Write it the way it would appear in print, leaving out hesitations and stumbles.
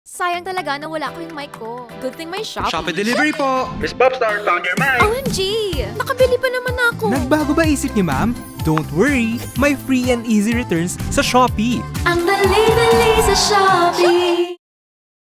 Sayang talaga na wala ko yung mic ko. Good thing may Shopee. Shopee delivery po! Miss Popstar, found your mic! OMG! Nakabili pa naman ako. Nagbago ba isip niyo, ma'am? Don't worry, may free and easy returns sa Shopee. Ang dali-dali sa Shopee.